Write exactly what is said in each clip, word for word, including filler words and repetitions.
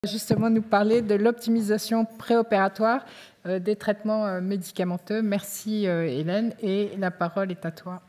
Justement nous parler de l'optimisation préopératoire euh, des traitements euh, médicamenteux. Merci euh, Hélène, et la parole est à toi.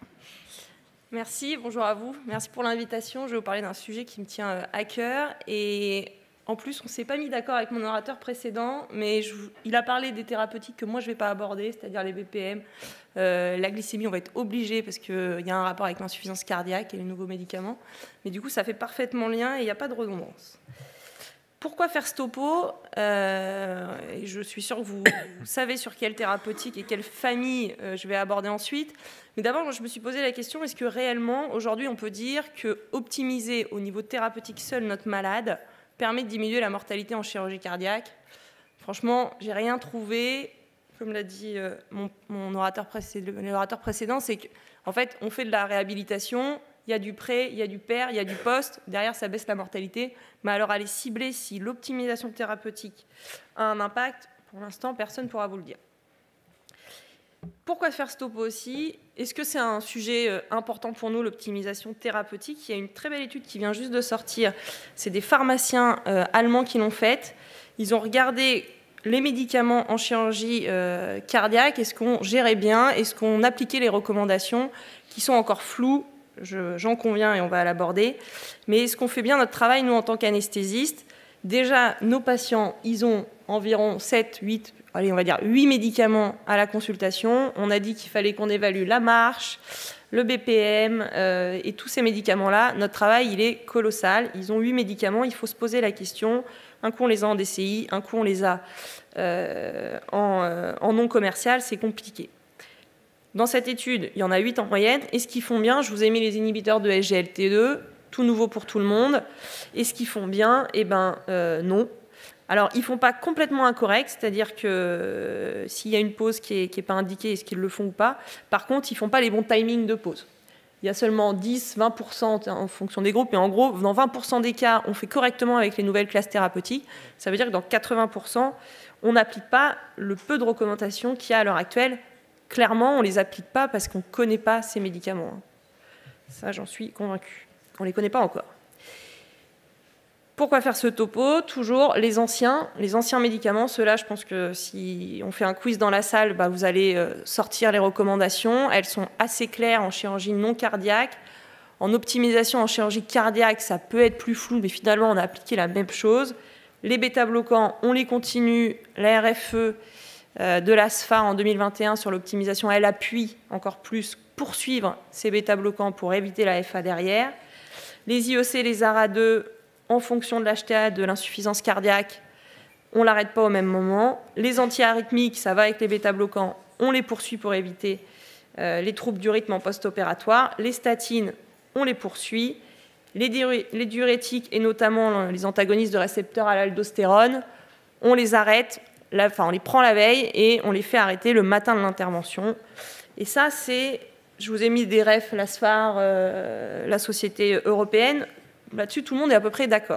Merci, bonjour à vous. Merci pour l'invitation. Je vais vous parler d'un sujet qui me tient à cœur. Et en plus, on ne s'est pas mis d'accord avec mon orateur précédent, mais je, il a parlé des thérapeutiques que moi je ne vais pas aborder, c'est-à-dire les B P M. Euh, la glycémie, on va être obligé parce qu'il y a un rapport avec l'insuffisance cardiaque et les nouveaux médicaments. Mais du coup, ça fait parfaitement lien et il n'y a pas de redondance. Pourquoi faire ce topo euh, et je suis sûre que vous, vous savez sur quelle thérapeutique et quelle famille euh, je vais aborder ensuite. Mais d'abord, je me suis posé la question, est-ce que réellement, aujourd'hui, on peut dire que optimiser au niveau thérapeutique seul notre malade permet de diminuer la mortalité en chirurgie cardiaque? Franchement, j'ai rien trouvé. Comme l'a dit euh, mon, mon orateur précédent, l'orateur précédent, c'est qu'en fait, on fait de la réhabilitation. Il y a du pré, il y a du per, il y a du post. Derrière, ça baisse la mortalité. Mais alors, aller cibler si l'optimisation thérapeutique a un impact, pour l'instant, personne ne pourra vous le dire. Pourquoi faire ce topo aussi? Est-ce que c'est un sujet important pour nous, l'optimisation thérapeutique? Il y a une très belle étude qui vient juste de sortir. C'est des pharmaciens euh, allemands qui l'ont faite. Ils ont regardé les médicaments en chirurgie euh, cardiaque. Est-ce qu'on gérait bien? Est-ce qu'on appliquait les recommandations qui sont encore floues? J'en conviens et on va l'aborder. Mais est-ce qu'on fait bien notre travail, nous, en tant qu'anesthésistes? Déjà, nos patients, ils ont environ sept, huit, allez, on va dire huit médicaments à la consultation. On a dit qu'il fallait qu'on évalue la marche, le B P M euh, et tous ces médicaments-là. Notre travail, il est colossal. Ils ont huit médicaments. Il faut se poser la question. Un coup, on les a en D C I. Un coup, on les a euh, en, euh, en non commercial. C'est compliqué. Dans cette étude, il y en a huit en moyenne. Est-ce qu'ils font bien? Je vous ai mis les inhibiteurs de S G L T deux, tout nouveau pour tout le monde. Est-ce qu'ils font bien? Eh bien, euh, non. Alors, ils ne font pas complètement incorrect, c'est-à-dire que euh, s'il y a une pause qui n'est qui est pas indiquée, est-ce qu'ils le font ou pas? Par contre, ils ne font pas les bons timings de pause. Il y a seulement dix à vingt pour cent en fonction des groupes, mais en gros, dans vingt pour cent des cas, on fait correctement avec les nouvelles classes thérapeutiques. Ça veut dire que dans quatre-vingts pour cent, on n'applique pas le peu de recommandations qu'il y a à l'heure actuelle. Clairement, on ne les applique pas parce qu'on ne connaît pas ces médicaments. Ça, j'en suis convaincue. On ne les connaît pas encore. Pourquoi faire ce topo? Toujours les anciens, les anciens médicaments. Ceux-là, je pense que si on fait un quiz dans la salle, bah, vous allez sortir les recommandations. Elles sont assez claires en chirurgie non cardiaque. En optimisation en chirurgie cardiaque, ça peut être plus flou, mais finalement, on a appliqué la même chose. Les bêta-bloquants, on les continue. La R F E de l'A S F A en deux mille vingt et un sur l'optimisation, elle appuie encore plus poursuivre ces bêta-bloquants pour éviter la F A derrière. Les I E C, les A R A deux, en fonction de l'H T A, de l'insuffisance cardiaque, on ne l'arrête pas au même moment. Les antiarythmiques, ça va avec les bêta-bloquants, on les poursuit pour éviter euh, les troubles du rythme en post-opératoire. Les statines, on les poursuit. Les, diuré les diurétiques, et notamment les antagonistes de récepteurs à l'aldostérone, on les arrête. La, enfin, on les prend la veille et on les fait arrêter le matin de l'intervention. Et ça, c'est, je vous ai mis des refs, l'A S F A R, euh, la Société européenne. Là-dessus, tout le monde est à peu près d'accord.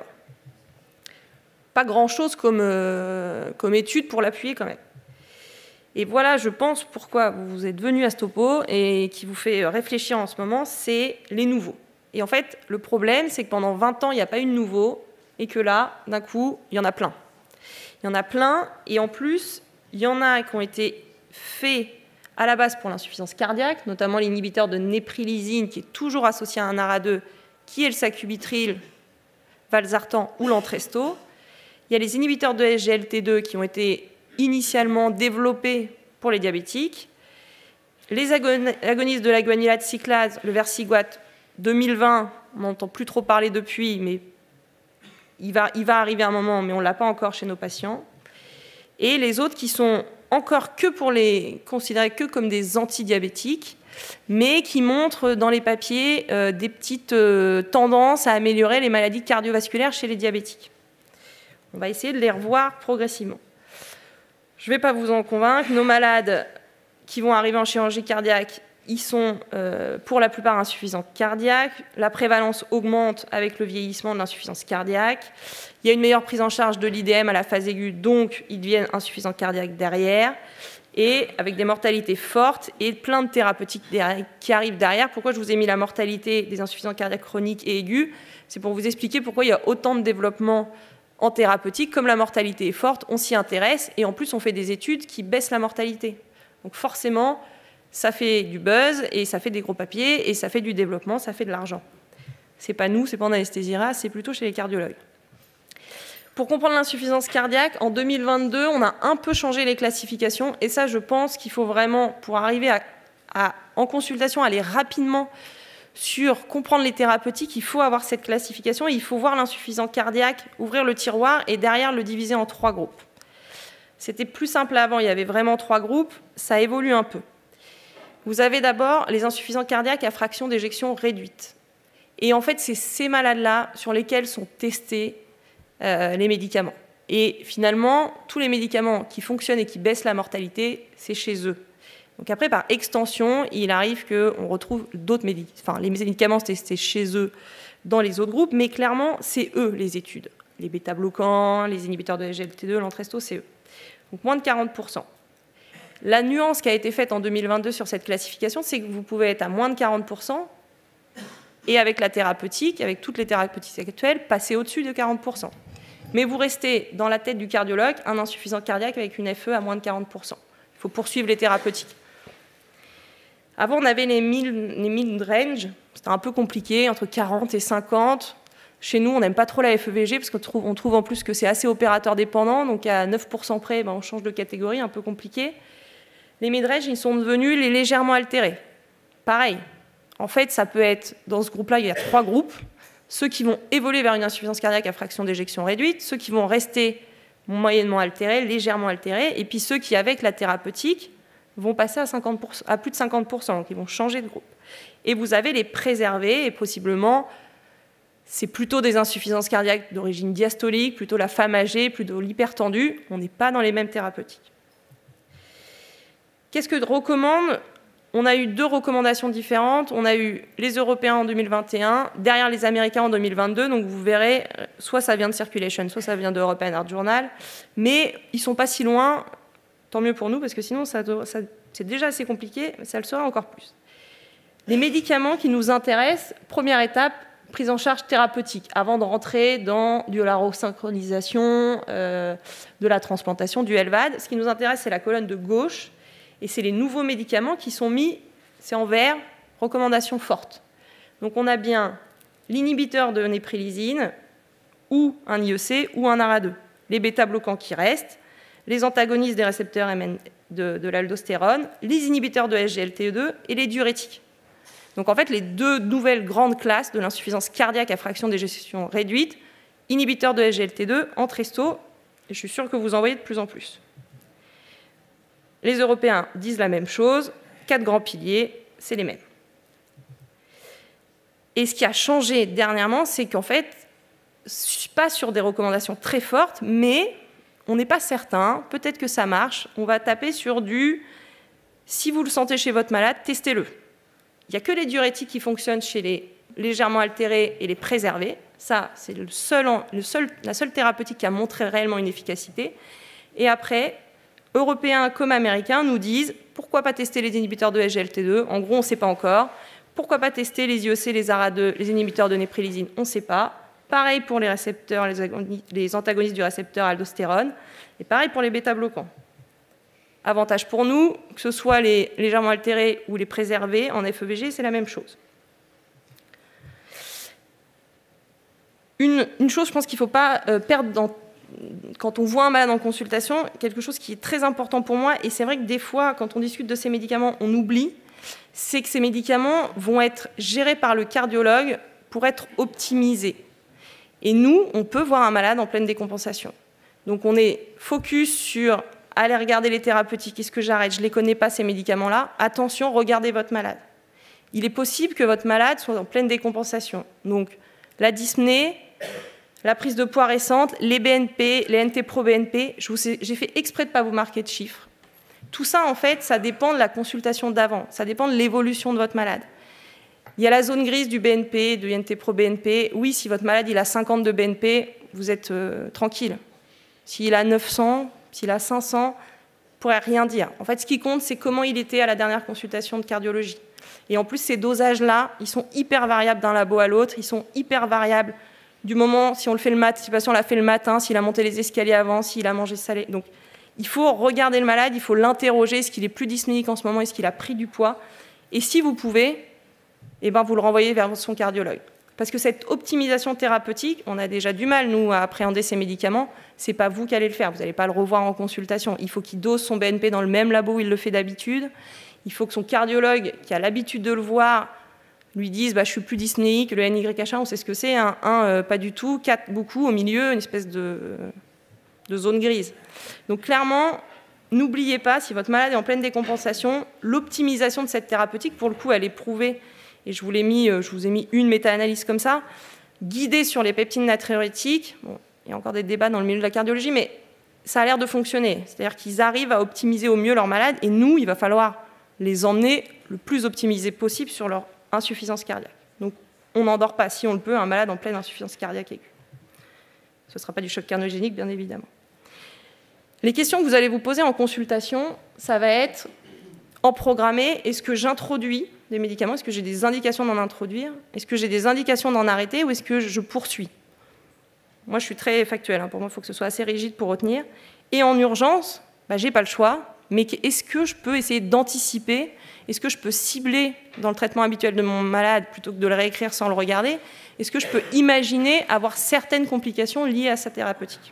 Pas grand-chose comme, euh, comme étude pour l'appuyer quand même. Et voilà, je pense, pourquoi vous êtes venus à ce topo et qui vous fait réfléchir en ce moment, c'est les nouveaux. Et en fait, le problème, c'est que pendant vingt ans, il n'y a pas eu de nouveaux et que là, d'un coup, il y en a plein. Il y en a plein, et en plus, il y en a qui ont été faits à la base pour l'insuffisance cardiaque, notamment l'inhibiteur de néprilysine, qui est toujours associé à un A R A deux, qui est le sacubitril, valsartan ou l'entresto. Il y a les inhibiteurs de S G L T deux qui ont été initialement développés pour les diabétiques. Les agonistes de la guanylate cyclase, le Versigouate deux mille vingt, on n'entend plus trop parler depuis, mais Il va, il va arriver un moment, mais on ne l'a pas encore chez nos patients. Et les autres qui sont encore que pour les considérés que comme des antidiabétiques, mais qui montrent dans les papiers euh, des petites euh, tendances à améliorer les maladies cardiovasculaires chez les diabétiques. On va essayer de les revoir progressivement. Je ne vais pas vous en convaincre. Nos malades qui vont arriver en chirurgie cardiaque, ils sont euh, pour la plupart insuffisants cardiaques. La prévalence augmente avec le vieillissement de l'insuffisance cardiaque. Il y a une meilleure prise en charge de l'I D M à la phase aiguë, donc ils deviennent insuffisants cardiaques derrière. Et avec des mortalités fortes et plein de thérapeutiques qui arrivent derrière. Pourquoi je vous ai mis la mortalité des insuffisants cardiaques chroniques et aigus? C'est pour vous expliquer pourquoi il y a autant de développement En thérapeutique, comme la mortalité est forte, on s'y intéresse et en plus on fait des études qui baissent la mortalité. Donc forcément, ça fait du buzz et ça fait des gros papiers et ça fait du développement, ça fait de l'argent. C'est pas nous, c'est pas en anesthésie rare, c'est plutôt chez les cardiologues. Pour comprendre l'insuffisance cardiaque, en deux mille vingt-deux, on a un peu changé les classifications et ça, je pense qu'il faut vraiment, pour arriver à, à en consultation, aller rapidement sur comprendre les thérapeutiques, il faut avoir cette classification et il faut voir l'insuffisance cardiaque, ouvrir le tiroir et derrière le diviser en trois groupes. C'était plus simple avant, il y avait vraiment trois groupes, ça évolue un peu. Vous avez d'abord les insuffisants cardiaques à fraction d'éjection réduite. Et en fait, c'est ces malades-là sur lesquels sont testés euh, les médicaments. Et finalement, tous les médicaments qui fonctionnent et qui baissent la mortalité, c'est chez eux. Donc après, par extension, il arrive qu'on retrouve d'autres médicaments, enfin les médicaments testés chez eux dans les autres groupes, mais clairement, c'est eux les études. Les bêta-bloquants, les inhibiteurs de S G L T deux, l'Entrexto, c'est eux. Donc moins de quarante pour cent. La nuance qui a été faite en deux mille vingt-deux sur cette classification, c'est que vous pouvez être à moins de quarante pour cent et avec la thérapeutique, avec toutes les thérapeutiques actuelles, passer au-dessus de quarante pour cent. Mais vous restez dans la tête du cardiologue un insuffisant cardiaque avec une F E à moins de quarante pour cent. Il faut poursuivre les thérapeutiques. Avant, on avait les mid-range, c'était un peu compliqué, entre quarante et cinquante. Chez nous, on n'aime pas trop la F E V G, parce qu'on trouve, on trouve en plus que c'est assez opérateur dépendant, donc à neuf pour cent près, ben, on change de catégorie, un peu compliqué. Les mid-range, ils sont devenus les légèrement altérés. Pareil, en fait, ça peut être, dans ce groupe-là, il y a trois groupes. Ceux qui vont évoluer vers une insuffisance cardiaque à fraction d'éjection réduite, ceux qui vont rester moyennement altérés, légèrement altérés, et puis ceux qui, avec la thérapeutique, vont passer à, cinquante pour cent, à plus de cinquante pour cent, donc ils vont changer de groupe. Et vous avez les préservés, et possiblement, c'est plutôt des insuffisances cardiaques d'origine diastolique, plutôt la femme âgée, plutôt l'hypertendue. On n'est pas dans les mêmes thérapeutiques. Qu'est-ce que recommande ? On a eu deux recommandations différentes. On a eu les Européens en deux mille vingt et un, derrière les Américains en deux mille vingt-deux. Donc vous verrez, soit ça vient de Circulation, soit ça vient de European Heart Journal. Mais ils ne sont pas si loin. Tant mieux pour nous, parce que sinon, ça, ça, c'est déjà assez compliqué, mais ça le sera encore plus. Les médicaments qui nous intéressent, première étape, prise en charge thérapeutique, avant de rentrer dans de la resynchronisation, euh, de la transplantation, du L V A D. Ce qui nous intéresse, c'est la colonne de gauche, et c'est les nouveaux médicaments qui sont mis, c'est en vert, recommandation forte. Donc on a bien l'inhibiteur de néprilysine, ou un I E C, ou un A R A deux. Les bêta-bloquants qui restent, les antagonistes des récepteurs M N de, de l'aldostérone, les inhibiteurs de S G L T deux et les diurétiques. Donc en fait, les deux nouvelles grandes classes de l'insuffisance cardiaque à fraction d'éjection réduite, inhibiteurs de S G L T deux, Entresto, et je suis sûre que vous en voyez de plus en plus. Les Européens disent la même chose, quatre grands piliers, c'est les mêmes. Et ce qui a changé dernièrement, c'est qu'en fait, pas sur des recommandations très fortes, mais on n'est pas certain, peut-être que ça marche, on va taper sur du « si vous le sentez chez votre malade, testez-le ». Il n'y a que les diurétiques qui fonctionnent chez les légèrement altérés et les préservés. Ça, c'est le seul, le seul, la seule thérapeutique qui a montré réellement une efficacité. Et après, Européens comme Américains nous disent « pourquoi pas tester les inhibiteurs de S G L T deux ?» En gros, on ne sait pas encore. Pourquoi pas tester les I E C, les A R A deux, les inhibiteurs de néprilysine? On ne sait pas. Pareil pour les récepteurs, les antagonistes du récepteur aldostérone. Et pareil pour les bêta-bloquants. Avantage pour nous, que ce soit les légèrement altérés ou les préservés en F E V G, c'est la même chose. Une, une chose, je pense qu'il ne faut pas euh, perdre dans, quand on voit un malade en consultation, quelque chose qui est très important pour moi, et c'est vrai que des fois, quand on discute de ces médicaments, on oublie, c'est que ces médicaments vont être gérés par le cardiologue pour être optimisés. Et nous, on peut voir un malade en pleine décompensation. Donc on est focus sur aller regarder les thérapeutiques. Est-ce que j'arrête? Je ne les connais pas, ces médicaments-là. Attention, regardez votre malade. Il est possible que votre malade soit en pleine décompensation. Donc la dyspnée, la prise de poids récente, les B N P, les N T-pro-B N P, j'ai fait exprès de ne pas vous marquer de chiffres. Tout ça, en fait, ça dépend de la consultation d'avant. Ça dépend de l'évolution de votre malade. Il y a la zone grise du B N P, du N T-pro-B N P. Oui, si votre malade il a cinquante de B N P, vous êtes euh, tranquille. S'il a neuf cents, s'il a cinq cents, on ne pourrait rien dire. En fait, ce qui compte, c'est comment il était à la dernière consultation de cardiologie. Et en plus, ces dosages-là, ils sont hyper variables d'un labo à l'autre. Ils sont hyper variables du moment, si on le fait le matin, si le patient l'a fait le matin, s'il a monté les escaliers avant, s'il a mangé salé. Donc, il faut regarder le malade, il faut l'interroger, est-ce qu'il est plus dyspnéique en ce moment, est-ce qu'il a pris du poids? Et si vous pouvez, eh ben, vous le renvoyez vers son cardiologue. Parce que cette optimisation thérapeutique, on a déjà du mal, nous, à appréhender ces médicaments, c'est pas vous qui allez le faire, vous n'allez pas le revoir en consultation. Il faut qu'il dose son B N P dans le même labo où il le fait d'habitude. Il faut que son cardiologue, qui a l'habitude de le voir, lui dise bah, « je suis plus dyspnéique, le N Y H un, on sait ce que c'est, un, un euh, pas du tout, quatre beaucoup, au milieu, une espèce de, de zone grise ». Donc clairement, n'oubliez pas, si votre malade est en pleine décompensation, l'optimisation de cette thérapeutique, pour le coup, elle est prouvée, et je vous, l'ai mis, je vous ai mis une méta-analyse comme ça, guidée sur les peptides natriurétiques. Bon, il y a encore des débats dans le milieu de la cardiologie, mais ça a l'air de fonctionner. C'est-à-dire qu'ils arrivent à optimiser au mieux leur malade, et nous, il va falloir les emmener le plus optimisé possible sur leur insuffisance cardiaque. Donc, on n'endort pas, si on le peut, un malade en pleine insuffisance cardiaque aiguë. Ce ne sera pas du choc cardiogénique, bien évidemment. Les questions que vous allez vous poser en consultation, ça va être en programmé, est-ce que j'introduis des médicaments, est-ce que j'ai des indications d'en introduire, est-ce que j'ai des indications d'en arrêter ou est-ce que je poursuis? Moi, je suis très factuelle, hein. Pour moi, il faut que ce soit assez rigide pour retenir. Et en urgence, bah, je n'ai pas le choix, mais est-ce que je peux essayer d'anticiper? Est-ce que je peux cibler dans le traitement habituel de mon malade plutôt que de le réécrire sans le regarder? Est-ce que je peux imaginer avoir certaines complications liées à sa thérapeutique?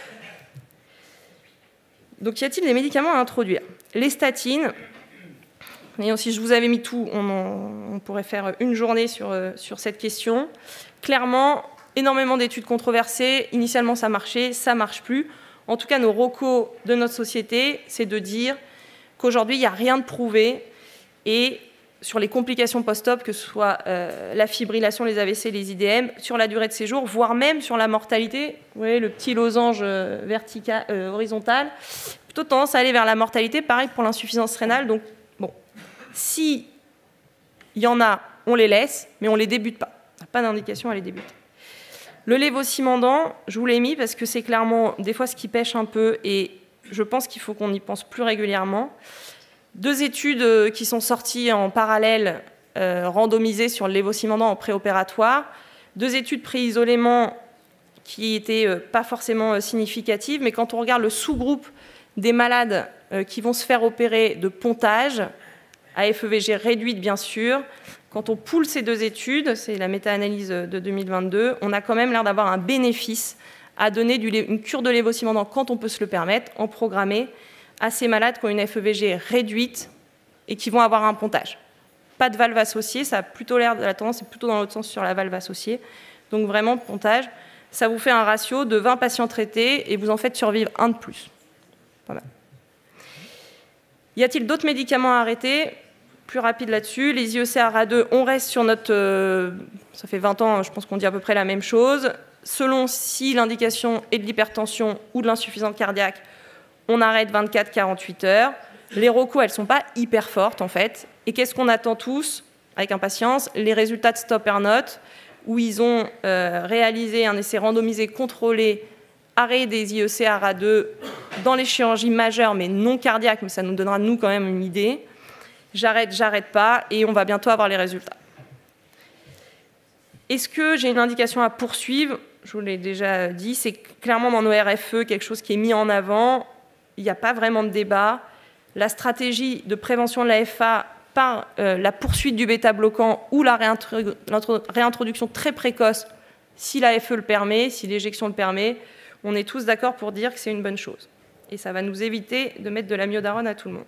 Donc, y a-t-il des médicaments à introduire? Les statines, et si je vous avais mis tout, on, en, on pourrait faire une journée sur, euh, sur cette question. Clairement, énormément d'études controversées. Initialement, ça marchait, ça ne marche plus. En tout cas, nos recos de notre société, c'est de dire qu'aujourd'hui, il n'y a rien de prouvé. Et sur les complications post-op, que ce soit euh, la fibrillation, les A V C, les I D M, sur la durée de séjour, voire même sur la mortalité, vous voyez le petit losange euh, vertical, euh, horizontal, plutôt tendance à aller vers la mortalité, pareil pour l'insuffisance rénale. Donc, bon, si il y en a, on les laisse, mais on ne les débute pas. On n'a pas d'indication à les débuter. Le lévocimandant, je vous l'ai mis parce que c'est clairement des fois ce qui pêche un peu et je pense qu'il faut qu'on y pense plus régulièrement. Deux études qui sont sorties en parallèle, euh, randomisées sur le lévocimandant en préopératoire. Deux études pré-isolément qui n'étaient euh, pas forcément euh, significatives, mais quand on regarde le sous-groupe des malades euh, qui vont se faire opérer de pontage, à F E V G réduite bien sûr, quand on poule ces deux études, c'est la méta-analyse de deux mille vingt-deux, on a quand même l'air d'avoir un bénéfice à donner du, une cure de lévocimandant quand on peut se le permettre, en programmé, à ces malades qui ont une F E V G réduite et qui vont avoir un pontage. Pas de valve associée, ça a plutôt l'air de la tendance, c'est plutôt dans l'autre sens sur la valve associée. Donc vraiment, pontage, ça vous fait un ratio de vingt patients traités et vous en faites survivre un de plus. Pas mal. Y a-t-il d'autres médicaments à arrêter? Plus rapide là-dessus, les I E C A R A deux, on reste sur notre... Euh, ça fait vingt ans, je pense qu'on dit à peu près la même chose. Selon si l'indication est de l'hypertension ou de l'insuffisance cardiaque, on arrête vingt-quatre à quarante-huit heures. Les recos, elles ne sont pas hyper fortes, en fait. Et qu'est-ce qu'on attend tous, avec impatience? Les résultats de Stop Air Note, où ils ont euh, réalisé un essai randomisé contrôlé, arrêt des I E C A R A deux dans les chirurgies majeures, mais non cardiaques, mais ça nous donnera, nous, quand même une idée. J'arrête, j'arrête pas, et on va bientôt avoir les résultats. Est-ce que j'ai une indication à poursuivre? Je vous l'ai déjà dit, c'est clairement dans nos R F E quelque chose qui est mis en avant. Il n'y a pas vraiment de débat. La stratégie de prévention de la F A par euh, la poursuite du bêta-bloquant ou la réintroduction très précoce, si la F E le permet, si l'éjection le permet, on est tous d'accord pour dire que c'est une bonne chose. Et ça va nous éviter de mettre de l'amiodarone à tout le monde.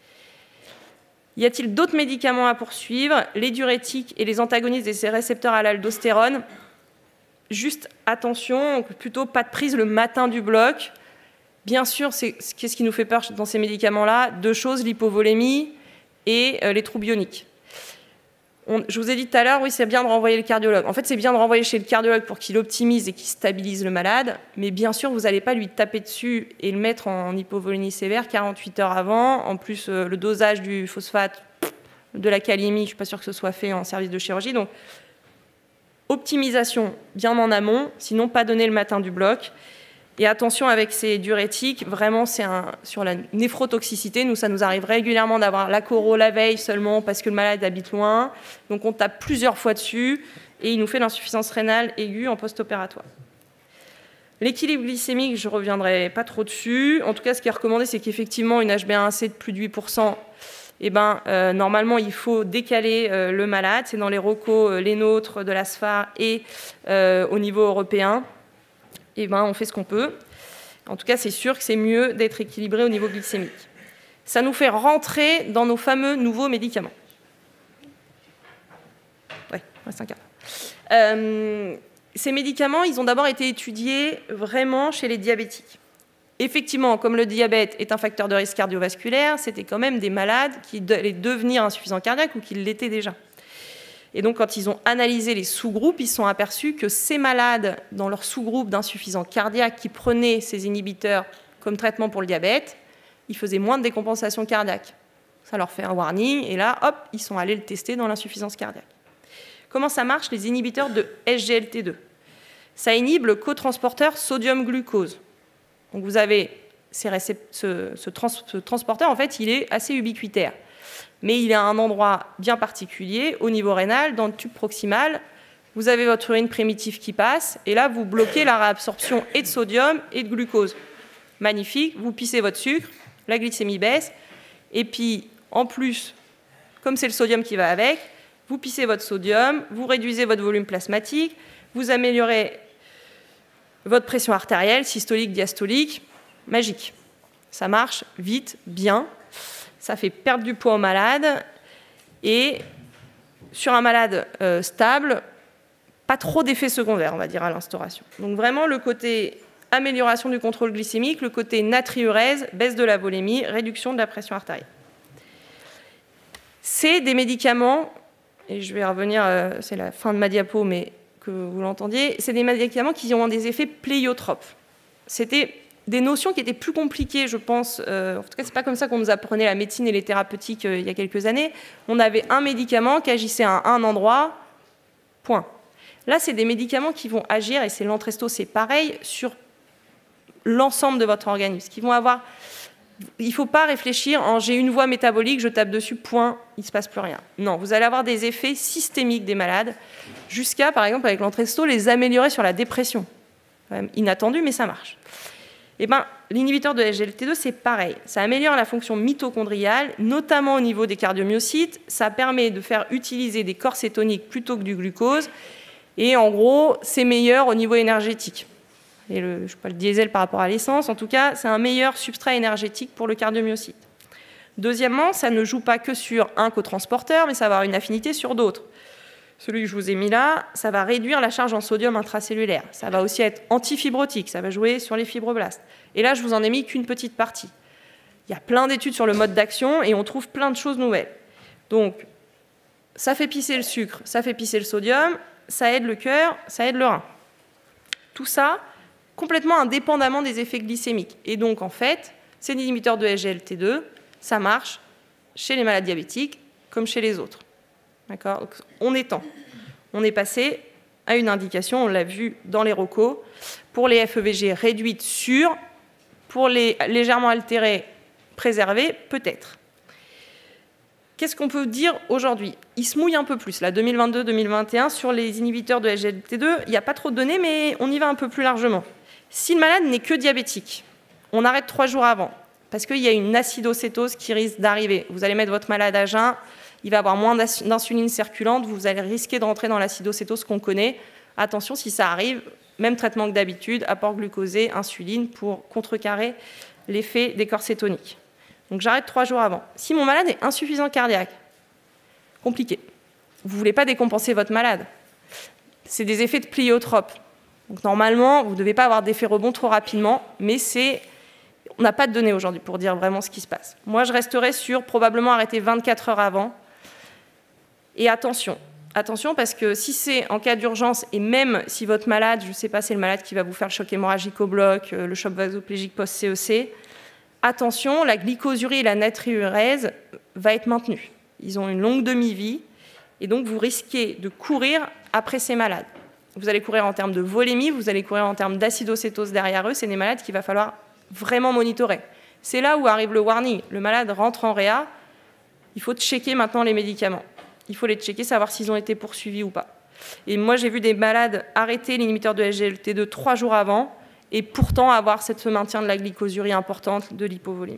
Y a-t-il d'autres médicaments à poursuivre? Les diurétiques et les antagonistes des récepteurs à l'aldostérone. Juste attention, plutôt pas de prise le matin du bloc. Bien sûr, qu'est-ce qui nous fait peur dans ces médicaments-là? Deux choses, l'hypovolémie et euh, les troubles ioniques. On, je vous ai dit tout à l'heure, oui, c'est bien de renvoyer le cardiologue. En fait, c'est bien de renvoyer chez le cardiologue pour qu'il optimise et qu'il stabilise le malade, mais bien sûr, vous n'allez pas lui taper dessus et le mettre en hypovolémie sévère quarante-huit heures avant. En plus, euh, le dosage du phosphate, de la kaliémie, je ne suis pas sûre que ce soit fait en service de chirurgie. Donc, optimisation bien en amont, sinon pas donner le matin du bloc. Et attention avec ces diurétiques, vraiment, c'est un, sur la néphrotoxicité. Nous, ça nous arrive régulièrement d'avoir la coro la veille seulement parce que le malade habite loin. Donc, on tape plusieurs fois dessus et il nous fait l'insuffisance rénale aiguë en post-opératoire. L'équilibre glycémique, je ne reviendrai pas trop dessus. En tout cas, ce qui est recommandé, c'est qu'effectivement, une H b A one C de plus de huit pour cent, eh ben, euh, normalement, il faut décaler euh, le malade. C'est dans les recos, euh, les nôtres, de l'A S F A et euh, au niveau européen. Eh ben, on fait ce qu'on peut. En tout cas, c'est sûr que c'est mieux d'être équilibré au niveau glycémique. Ça nous fait rentrer dans nos fameux nouveaux médicaments. Ouais, reste un quart. Euh, ces médicaments, ils ont d'abord été étudiés vraiment chez les diabétiques. Effectivement, comme le diabète est un facteur de risque cardiovasculaire, c'était quand même des malades qui allaient devenir insuffisants cardiaques ou qui l'étaient déjà. Et donc, quand ils ont analysé les sous-groupes, ils se sont aperçus que ces malades, dans leur sous-groupe d'insuffisants cardiaques, qui prenaient ces inhibiteurs comme traitement pour le diabète, ils faisaient moins de décompensation cardiaque. Ça leur fait un warning, et là, hop, ils sont allés le tester dans l'insuffisance cardiaque. Comment ça marche, les inhibiteurs de S G L T deux? Ça inhibe le cotransporteur sodium-glucose. Donc vous avez ces récep- ce, ce, trans ce transporteur, en fait, il est assez ubiquitaire. Mais il est à un endroit bien particulier, au niveau rénal, dans le tube proximal. Vous avez votre urine primitive qui passe, et là, vous bloquez la réabsorption et de sodium et de glucose. Magnifique, vous pissez votre sucre, la glycémie baisse, et puis, en plus, comme c'est le sodium qui va avec, vous pissez votre sodium, vous réduisez votre volume plasmatique, vous améliorez votre pression artérielle, systolique, diastolique, magique. Ça marche vite, bien. Ça fait perdre du poids au malade. Et sur un malade euh, stable, pas trop d'effets secondaires, on va dire, à l'instauration. Donc vraiment, le côté amélioration du contrôle glycémique, le côté natriurèse, baisse de la volémie, réduction de la pression artérielle. C'est des médicaments, et je vais revenir, euh, c'est la fin de ma diapo, mais que vous l'entendiez, c'est des médicaments qui ont des effets pléiotropes. C'était des notions qui étaient plus compliquées, je pense. Euh, en tout cas, c'est pas comme ça qu'on nous apprenait la médecine et les thérapeutiques euh, il y a quelques années. On avait un médicament qui agissait à un endroit, point. Là, c'est des médicaments qui vont agir, et c'est l'Entresto, c'est pareil, sur l'ensemble de votre organisme. Qui vont avoir... Il ne faut pas réfléchir en j'ai une voie métabolique, je tape dessus, point, il ne se passe plus rien. Non, vous allez avoir des effets systémiques des malades, jusqu'à, par exemple, avec l'Entresto, les améliorer sur la dépression. Quand même inattendu, mais ça marche. Eh ben, l'inhibiteur de S G L T deux, c'est pareil. Ça améliore la fonction mitochondriale, notamment au niveau des cardiomyocytes. Ça permet de faire utiliser des corps cétoniques plutôt que du glucose. Et en gros, c'est meilleur au niveau énergétique. Et le, je sais pas, le diesel par rapport à l'essence, en tout cas, c'est un meilleur substrat énergétique pour le cardiomyocyte. Deuxièmement, ça ne joue pas que sur un cotransporteur, mais ça va avoir une affinité sur d'autres. Celui que je vous ai mis là, ça va réduire la charge en sodium intracellulaire. Ça va aussi être antifibrotique, ça va jouer sur les fibroblastes. Et là, je vous en ai mis qu'une petite partie. Il y a plein d'études sur le mode d'action et on trouve plein de choses nouvelles. Donc, ça fait pisser le sucre, ça fait pisser le sodium, ça aide le cœur, ça aide le rein. Tout ça, complètement indépendamment des effets glycémiques. Et donc, en fait, ces inhibiteurs de S G L T deux, ça marche chez les malades diabétiques comme chez les autres. D'accord ? Donc, on est temps. On est passé à une indication, on l'a vu dans les recos, pour les F E V G réduites sûres, pour les légèrement altérées préservées, peut-être. Qu'est-ce qu'on peut dire aujourd'hui? Il se mouille un peu plus, là, deux mille vingt-deux deux mille vingt et un, sur les inhibiteurs de S G L T deux. Il n'y a pas trop de données, mais on y va un peu plus largement. Si le malade n'est que diabétique, on arrête trois jours avant, parce qu'il y a une acidocétose qui risque d'arriver. Vous allez mettre votre malade à jeun, il va avoir moins d'insuline circulante, vous allez risquer de rentrer dans l'acidocétose qu'on connaît. Attention, si ça arrive, même traitement que d'habitude, apport glucosé, insuline, pour contrecarrer l'effet des corps cétoniques. Donc j'arrête trois jours avant. Si mon malade est insuffisant cardiaque, compliqué. Vous ne voulez pas décompenser votre malade. C'est des effets de pléiotrope. Donc normalement, vous ne devez pas avoir d'effet rebond trop rapidement, mais c'est... on n'a pas de données aujourd'hui pour dire vraiment ce qui se passe. Moi, je resterai sur probablement arrêter vingt-quatre heures avant. Et attention, attention parce que si c'est en cas d'urgence, et même si votre malade, je ne sais pas, c'est le malade qui va vous faire le choc hémorragique au bloc, le choc vasoplégique post-C E C, attention, la glycosurie et la natriurèse va être maintenue. Ils ont une longue demi-vie, et donc vous risquez de courir après ces malades. Vous allez courir en termes de volémie, vous allez courir en termes d'acidocétose derrière eux, c'est des malades qu'il va falloir vraiment monitorer. C'est là où arrive le warning. Le malade rentre en réa, il faut checker maintenant les médicaments. Il faut les checker, savoir s'ils ont été poursuivis ou pas. Et moi, j'ai vu des malades arrêter l'inhibiteur de S G L T deux trois jours avant, et pourtant avoir ce maintien de la glycosurie importante de l'hypovolémie.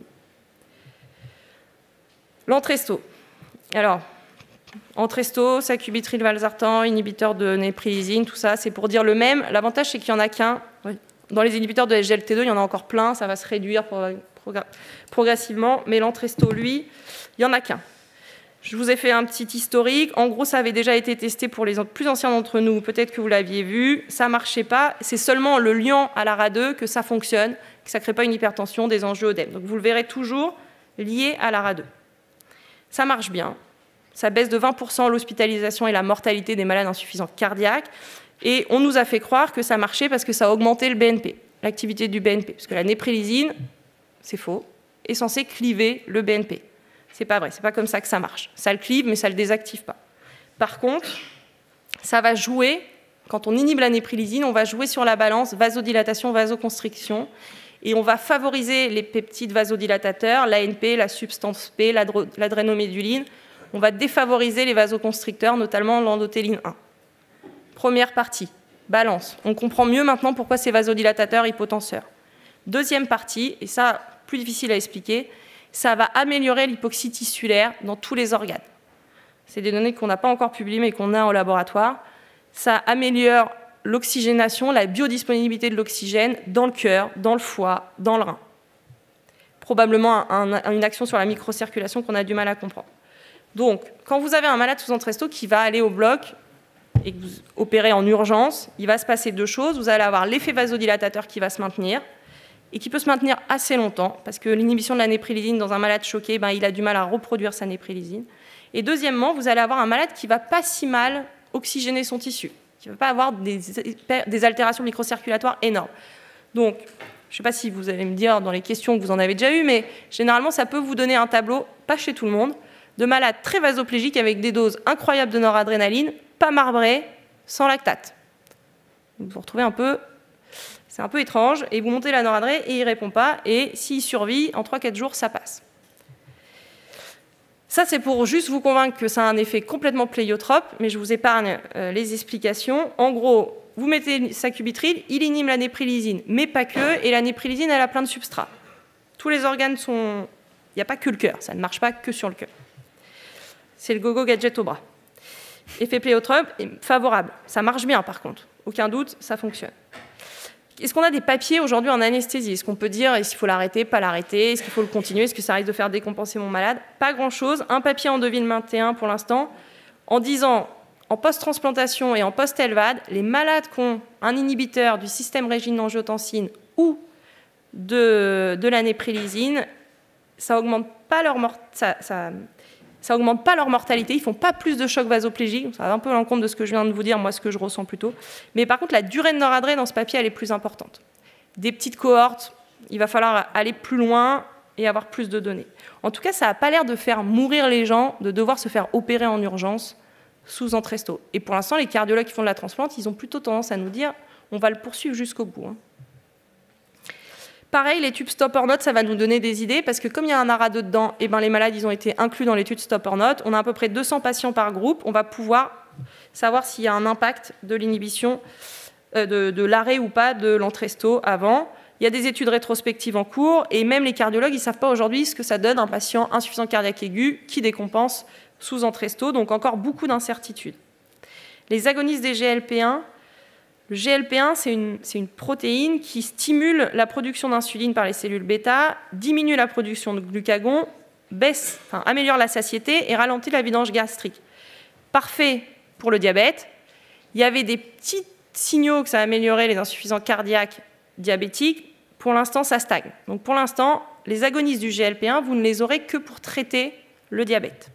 L'Entresto. Alors, Entresto, sacubitril, valsartan, inhibiteur de néprilysine, tout ça, c'est pour dire le même. L'avantage, c'est qu'il n'y en a qu'un. Dans les inhibiteurs de S G L T deux, il y en a encore plein, ça va se réduire progressivement, mais l'Entresto, lui, il n'y en a qu'un. Je vous ai fait un petit historique. En gros, ça avait déjà été testé pour les plus anciens d'entre nous. Peut-être que vous l'aviez vu. Ça ne marchait pas. C'est seulement en le liant à la R A deux que ça fonctionne, que ça ne crée pas une hypertension, des enjeux œdème. Donc, vous le verrez toujours lié à la R A deux. Ça marche bien. Ça baisse de vingt pour cent l'hospitalisation et la mortalité des malades insuffisants cardiaques. Et on nous a fait croire que ça marchait parce que ça a augmenté le B N P, l'activité du B N P. Parce que la néprilysine, c'est faux, est censée cliver le B N P. C'est pas vrai, c'est pas comme ça que ça marche. Ça le clive, mais ça le désactive pas. Par contre, ça va jouer, quand on inhibe la néprilysine, on va jouer sur la balance vasodilatation, vasoconstriction, et on va favoriser les peptides vasodilatateurs, l'A N P, la substance P, l'adrénoméduline. On va défavoriser les vasoconstricteurs, notamment l'endothéline un. Première partie, balance. On comprend mieux maintenant pourquoi ces vasodilatateurs hypotenseurs. Deuxième partie, et ça, plus difficile à expliquer, ça va améliorer l'hypoxie tissulaire dans tous les organes. C'est des données qu'on n'a pas encore publiées, mais qu'on a en laboratoire. Ça améliore l'oxygénation, la biodisponibilité de l'oxygène dans le cœur, dans le foie, dans le rein. Probablement un, un, une action sur la microcirculation qu'on a du mal à comprendre. Donc, quand vous avez un malade sous Entresto qui va aller au bloc et que vous opérez en urgence, il va se passer deux choses. Vous allez avoir l'effet vasodilatateur qui va se maintenir, et qui peut se maintenir assez longtemps, parce que l'inhibition de la néprilysine dans un malade choqué, ben, il a du mal à reproduire sa néprilysine. Et deuxièmement, vous allez avoir un malade qui ne va pas si mal oxygéner son tissu, qui ne va pas avoir des, des altérations microcirculatoires énormes. Donc, je ne sais pas si vous allez me dire dans les questions que vous en avez déjà eues, mais généralement, ça peut vous donner un tableau, pas chez tout le monde, de malades très vasoplégiques avec des doses incroyables de noradrénaline, pas marbrées, sans lactate. Vous vous retrouvez un peu... C'est un peu étrange, et vous montez la noradré et il ne répond pas, et s'il survit, en trois à quatre jours, ça passe. Ça, c'est pour juste vous convaincre que ça a un effet complètement pléiotrope, mais je vous épargne euh, les explications. En gros, vous mettez sacubitril, il inhibe la néprilysine, mais pas que, et la néprilysine, elle a plein de substrats. Tous les organes sont... Il n'y a pas que le cœur, ça ne marche pas que sur le cœur. C'est le gogo gadget au bras. Effet pléiotrope, favorable. Ça marche bien, par contre. Aucun doute, ça fonctionne. Est-ce qu'on a des papiers aujourd'hui en anesthésie? Est-ce qu'on peut dire est-ce qu'il faut l'arrêter, pas l'arrêter? Est-ce qu'il faut le continuer? Est-ce que ça risque de faire décompenser mon malade? Pas grand-chose. Un papier en deux mille vingt et un pour l'instant, en disant en post-transplantation et en post-L V A D, les malades qui ont un inhibiteur du système régine-angiotensine ou de, de la néprilysine, ça augmente pas leur mort, ça, ça, ça augmente pas leur mortalité, ils ne font pas plus de choc vasoplégique, ça va un peu à l'encontre de ce que je viens de vous dire, moi ce que je ressens plutôt. Mais par contre, la durée de noradré dans ce papier, elle est plus importante. Des petites cohortes, il va falloir aller plus loin et avoir plus de données. En tout cas, ça n'a pas l'air de faire mourir les gens, de devoir se faire opérer en urgence sous Entresto. Et pour l'instant, les cardiologues qui font de la transplante, ils ont plutôt tendance à nous dire on va le poursuivre jusqu'au bout. Hein. Pareil, les tubes stop or not, ça va nous donner des idées, parce que comme il y a un A R A deux dedans, et ben les malades ils ont été inclus dans les tubes stop or not. On a à peu près deux cents patients par groupe. On va pouvoir savoir s'il y a un impact de l'inhibition, euh, de, de l'arrêt ou pas de l'Entresto avant. Il y a des études rétrospectives en cours, et même les cardiologues, ils ne savent pas aujourd'hui ce que ça donne un patient insuffisant cardiaque aigu qui décompense sous Entresto, donc encore beaucoup d'incertitudes. Les agonistes des G L P un, le G L P un, c'est une, c'est une protéine qui stimule la production d'insuline par les cellules bêta, diminue la production de glucagon, baisse, enfin, améliore la satiété et ralentit la vidange gastrique. Parfait pour le diabète. Il y avait des petits signaux que ça améliorait les insuffisants cardiaques diabétiques. Pour l'instant, ça stagne. Donc pour l'instant, les agonistes du G L P un, vous ne les aurez que pour traiter le diabète.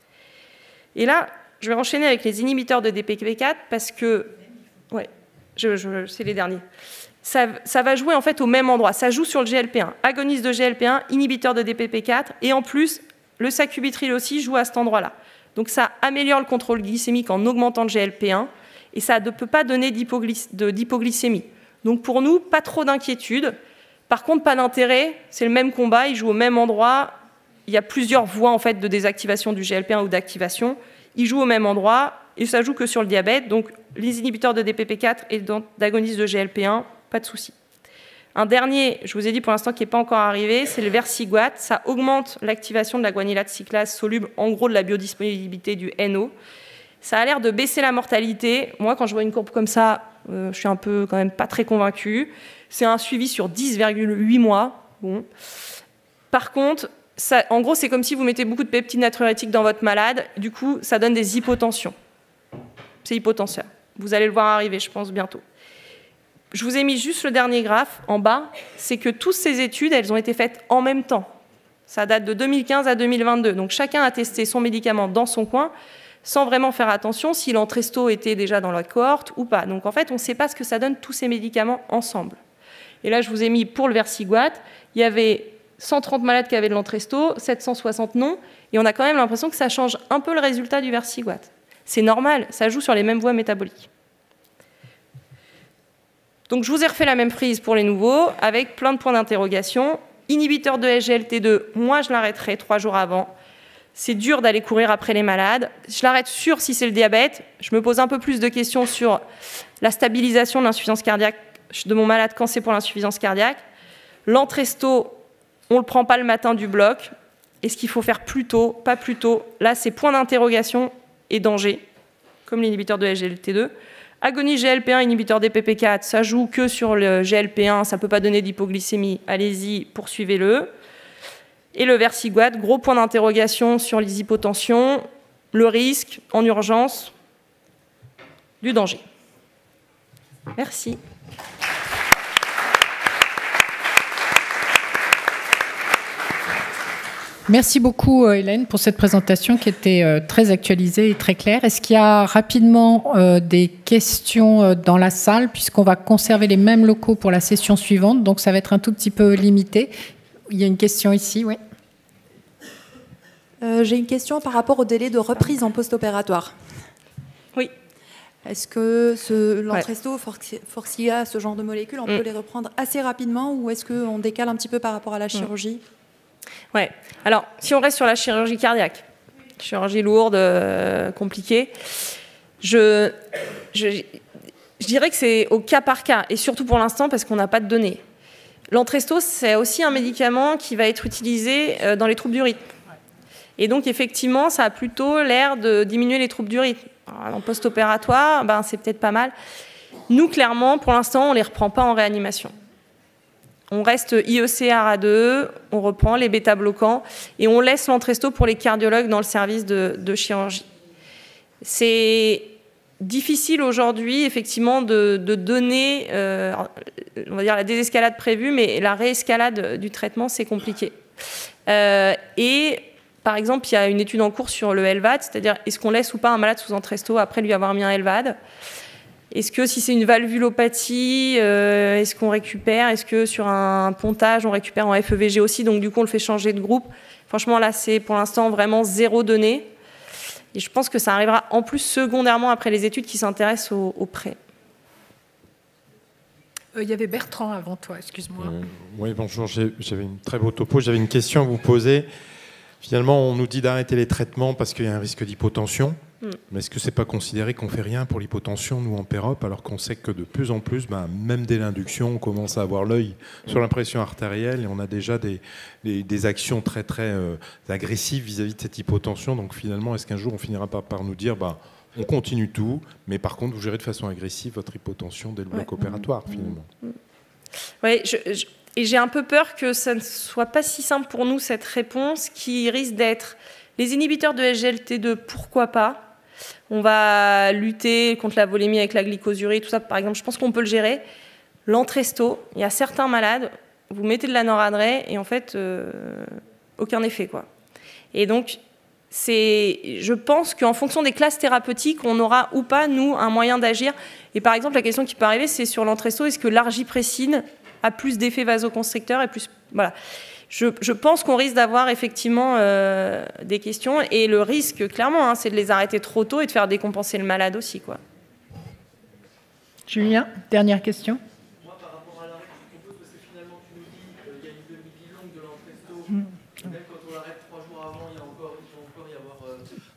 Et là, je vais enchaîner avec les inhibiteurs de D P P quatre parce que... Ouais. Je, je, c'est les derniers. Ça, ça va jouer en fait au même endroit. Ça joue sur le G L P un. Agoniste de G L P un, inhibiteur de D P P quatre, et en plus, le sacubitril aussi joue à cet endroit-là. Donc ça améliore le contrôle glycémique en augmentant le G L P un, et ça ne peut pas donner d'hypoglyc- de, d'hypoglycémie. Donc pour nous, pas trop d'inquiétude. Par contre, pas d'intérêt. C'est le même combat, il joue au même endroit. Il y a plusieurs voies en fait de désactivation du G L P un ou d'activation. Il joue au même endroit. et ça joue que sur le diabète. Donc, les inhibiteurs de D P P quatre et d'agonistes de G L P un, pas de souci. Un dernier, je vous ai dit pour l'instant qui n'est pas encore arrivé, c'est le Versigouate. Ça augmente l'activation de la guanylate cyclase soluble, en gros de la biodisponibilité du N O. Ça a l'air de baisser la mortalité. Moi, quand je vois une courbe comme ça, euh, je suis un peu quand même pas très convaincue. C'est un suivi sur dix virgule huit mois. Bon. Par contre, ça, en gros, c'est comme si vous mettez beaucoup de peptides natriurétiques dans votre malade. Du coup, ça donne des hypotensions. C'est hypotenseur. Vous allez le voir arriver, je pense, bientôt. Je vous ai mis juste le dernier graphe en bas. C'est que toutes ces études, elles ont été faites en même temps. Ça date de deux mille quinze à deux mille vingt-deux. Donc, chacun a testé son médicament dans son coin sans vraiment faire attention si l'Entresto était déjà dans la cohorte ou pas. Donc, en fait, on ne sait pas ce que ça donne tous ces médicaments ensemble. Et là, je vous ai mis pour le Versigouate, il y avait cent trente malades qui avaient de l'Entresto, sept cent soixante non, et on a quand même l'impression que ça change un peu le résultat du Versigouate. C'est normal, ça joue sur les mêmes voies métaboliques. Donc, je vous ai refait la même prise pour les nouveaux, avec plein de points d'interrogation. Inhibiteur de S G L T deux, moi, je l'arrêterai trois jours avant. C'est dur d'aller courir après les malades. Je l'arrête sûr si c'est le diabète. Je me pose un peu plus de questions sur la stabilisation de l'insuffisance cardiaque de mon malade quand c'est pour l'insuffisance cardiaque. L'Entresto, on ne le prend pas le matin du bloc. Est-ce qu'il faut faire plus tôt, pas plus tôt? Là, c'est point d'interrogation et danger, comme l'inhibiteur de S G L T deux. Agonie G L P un, inhibiteur D P P quatre, ça joue que sur le G L P un, ça ne peut pas donner d'hypoglycémie. Allez-y, poursuivez-le. Et le Versigouate, gros point d'interrogation sur les hypotensions, le risque en urgence, du danger. Merci. Merci beaucoup, Hélène, pour cette présentation qui était très actualisée et très claire. Est-ce qu'il y a rapidement des questions dans la salle, puisqu'on va conserver les mêmes locaux pour la session suivante, donc ça va être un tout petit peu limité. Il y a une question ici, oui. Euh, j'ai une question par rapport au délai de reprise en post-opératoire. Oui. Est-ce que ce, l'Entresto, Forxiga, ce genre de molécules, on mm. peut les reprendre assez rapidement ou est-ce qu'on décale un petit peu par rapport à la chirurgie? mm. Ouais. Alors, si on reste sur la chirurgie cardiaque, chirurgie lourde, euh, compliquée, je, je, je dirais que c'est au cas par cas, et surtout pour l'instant parce qu'on n'a pas de données. L'Entresto, c'est aussi un médicament qui va être utilisé dans les troubles du rythme. Et donc, effectivement, ça a plutôt l'air de diminuer les troubles du rythme. Alors, en post-opératoire, ben, c'est peut-être pas mal. Nous, clairement, pour l'instant, on ne les reprend pas en réanimation. On reste I E C R A deux, on reprend les bêta-bloquants et on laisse l'Entresto pour les cardiologues dans le service de, de chirurgie. C'est difficile aujourd'hui, effectivement, de, de donner, euh, on va dire, la désescalade prévue, mais la réescalade du traitement, c'est compliqué. Euh, et, par exemple, il y a une étude en cours sur le L V A D, c'est-à-dire est-ce qu'on laisse ou pas un malade sous Entresto après lui avoir mis un L V A D? Est-ce que si c'est une valvulopathie, euh, est-ce qu'on récupère? Est-ce que sur un pontage, on récupère en F E V G aussi? Donc, du coup, on le fait changer de groupe. Franchement, là, c'est pour l'instant vraiment zéro donnée. Et je pense que ça arrivera en plus secondairement après les études qui s'intéressent au, au prêt. Il y avait Bertrand avant toi, excuse-moi. Euh, oui, bonjour, j'avais une très beau topo. J'avais une question à vous poser. Finalement, on nous dit d'arrêter les traitements parce qu'il y a un risque d'hypotension. Mm. Mais est-ce que ce n'est pas considéré qu'on ne fait rien pour l'hypotension, nous, en Pérope, alors qu'on sait que de plus en plus, ben, même dès l'induction, on commence à avoir l'œil sur la pression artérielle et on a déjà des, des, des actions très, très euh, agressives vis-à-vis de cette hypotension. Donc finalement, est-ce qu'un jour, on finira par, par nous dire... Ben, on continue tout, mais par contre, vous gérez de façon agressive votre hypotension dès le bloc ouais. opératoire, finalement. Oui, je, je, et j'ai un peu peur que ça ne soit pas si simple pour nous, cette réponse, qui risque d'être les inhibiteurs de S G L T deux, pourquoi pas? On va lutter contre la volémie avec la glycosurie, tout ça, par exemple, je pense qu'on peut le gérer. L'Entresto, il y a certains malades, vous mettez de la noradré et en fait, euh, aucun effet, quoi. Et donc, c'est, je pense qu'en fonction des classes thérapeutiques, on aura ou pas, nous, un moyen d'agir. Et par exemple, la question qui peut arriver, c'est sur l'Entresto, est-ce que l'argipressine a plus d'effets vasoconstricteurs et plus... Voilà. Je, je pense qu'on risque d'avoir effectivement euh, des questions. Et le risque, clairement, hein, c'est de les arrêter trop tôt et de faire décompenser le malade aussi, quoi. Julien, dernière question. Moi, par rapport à l'arrêt que tu proposes, parce que finalement, tu nous dis qu'il euh, y a une demi-vie longue de l'Entresto, mmh. même quand on l'arrête trois jours avant, il, y a encore, il va encore y avoir euh,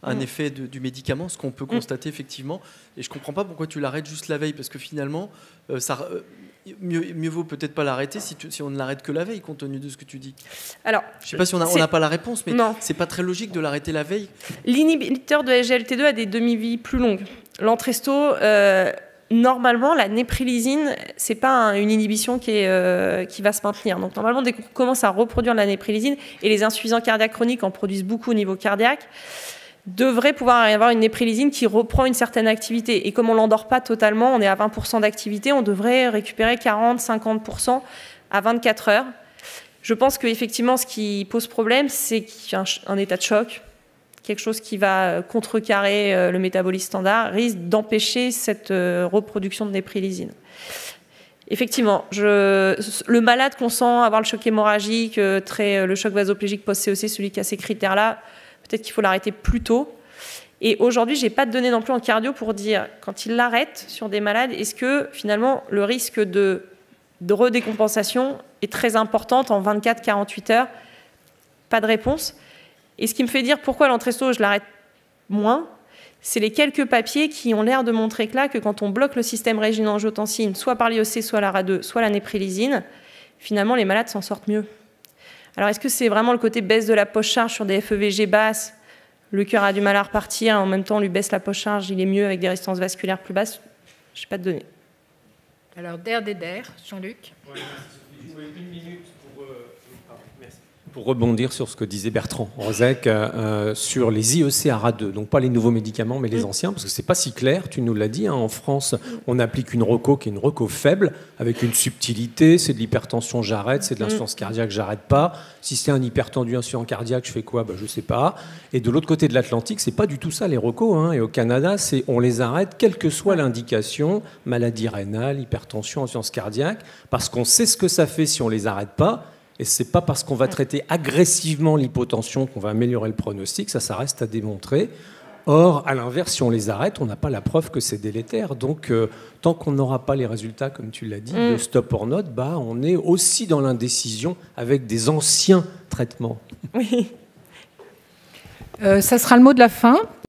un mmh. effet de, du médicament, ce qu'on peut constater mmh. effectivement. Et je ne comprends pas pourquoi tu l'arrêtes juste la veille, parce que finalement, euh, ça, euh, mieux, mieux vaut peut-être pas l'arrêter si, tu, si on ne l'arrête que la veille, compte tenu de ce que tu dis. Alors, je ne sais pas si on n'a pas la réponse, mais ce n'est pas très logique de l'arrêter la veille. L'inhibiteur de S G L T deux a des demi-vies plus longues. L'Entresto... Euh, Normalement, la néprilysine, ce n'est pas un, une inhibition qui, est, euh, qui va se maintenir. Donc, normalement, dès qu'on commence à reproduire la néprilysine, et les insuffisants cardiaques chroniques en produisent beaucoup au niveau cardiaque, devrait pouvoir y avoir une néprilysine qui reprend une certaine activité. Et comme on ne l'endort pas totalement, on est à vingt pour cent d'activité, on devrait récupérer quarante à cinquante pour cent à vingt-quatre heures. Je pense qu'effectivement, ce qui pose problème, c'est qu'il y a un, un état de choc, quelque chose qui va contrecarrer le métabolisme standard, risque d'empêcher cette reproduction de néprilysine. Effectivement, je, le malade qu'on sent avoir le choc hémorragique, très, le choc vasoplégique post-C O C, celui qui a ces critères-là, peut-être qu'il faut l'arrêter plus tôt. Et aujourd'hui, je n'ai pas de données non plus en cardio pour dire, quand il l'arrête sur des malades, est-ce que finalement le risque de, de redécompensation est très importante en vingt-quatre à quarante-huit heures? Pas de réponse. Et ce qui me fait dire pourquoi l'Entresto, je l'arrête moins, c'est les quelques papiers qui ont l'air de montrer que là, que quand on bloque le système régine-angiotensine, soit par l'I O C, soit la R A deux, soit la néprilysine, finalement, les malades s'en sortent mieux. Alors, est-ce que c'est vraiment le côté baisse de la post-charge sur des F E V G basses, le cœur a du mal à repartir, en même temps, on lui baisse la post-charge, il est mieux avec des résistances vasculaires plus basses? Je n'ai pas de données. Alors, D R D D R, Jean-Luc. Ouais, une minute pour... Euh... Pour rebondir sur ce que disait Bertrand Rozek euh, sur les I E C R A deux, donc pas les nouveaux médicaments mais les anciens, parce que c'est pas si clair, tu nous l'as dit, hein, en France on applique une reco qui est une reco faible, avec une subtilité, c'est de l'hypertension j'arrête, c'est de l'insuffisance cardiaque j'arrête pas, si c'est un hypertendu insuffisant cardiaque je fais quoi, bah, je sais pas, et de l'autre côté de l'Atlantique c'est pas du tout ça les recos, hein, et au Canada c'est on les arrête quelle que soit l'indication, maladie rénale, hypertension, insuffisance cardiaque, parce qu'on sait ce que ça fait si on les arrête pas. Et ce n'est pas parce qu'on va traiter agressivement l'hypotension qu'on va améliorer le pronostic, ça, ça reste à démontrer. Or, à l'inverse, si on les arrête, on n'a pas la preuve que c'est délétère. Donc, euh, tant qu'on n'aura pas les résultats, comme tu l'as dit, mm. de stop or not, bah, on est aussi dans l'indécision avec des anciens traitements. Oui. Euh, ça sera le mot de la fin.